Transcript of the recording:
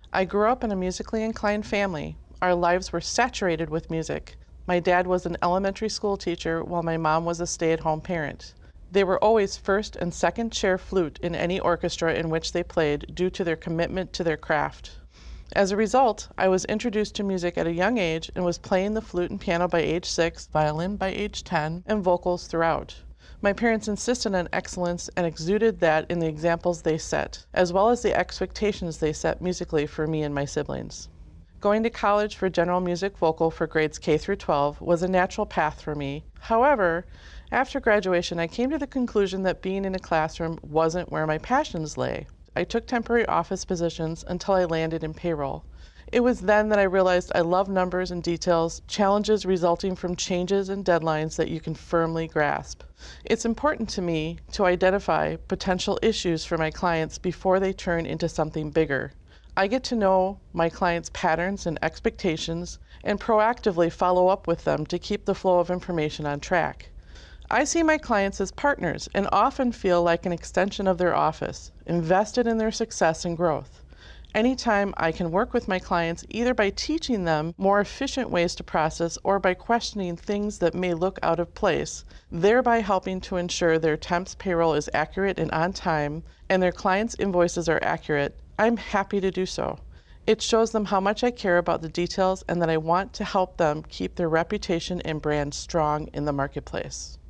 I grew up in a musically inclined family. Our lives were saturated with music. My dad was an elementary school teacher while my mom was a stay-at-home parent. They were always first and second chair flute in any orchestra in which they played due to their commitment to their craft. As a result, I was introduced to music at a young age and was playing the flute and piano by age 6, violin by age 10, and vocals throughout. My parents insisted on excellence and exuded that in the examples they set, as well as the expectations they set musically for me and my siblings. Going to college for general music vocal for grades K through 12 was a natural path for me. However, after graduation, I came to the conclusion that being in a classroom wasn't where my passions lay. I took temporary office positions until I landed in payroll. It was then that I realized I love numbers and details, challenges resulting from changes and deadlines that you can firmly grasp. It's important to me to identify potential issues for my clients before they turn into something bigger. I get to know my clients' patterns and expectations and proactively follow up with them to keep the flow of information on track. I see my clients as partners and often feel like an extension of their office, invested in their success and growth. Anytime I can work with my clients either by teaching them more efficient ways to process or by questioning things that may look out of place, thereby helping to ensure their temp's payroll is accurate and on time and their clients' invoices are accurate, I'm happy to do so. It shows them how much I care about the details and that I want to help them keep their reputation and brand strong in the marketplace.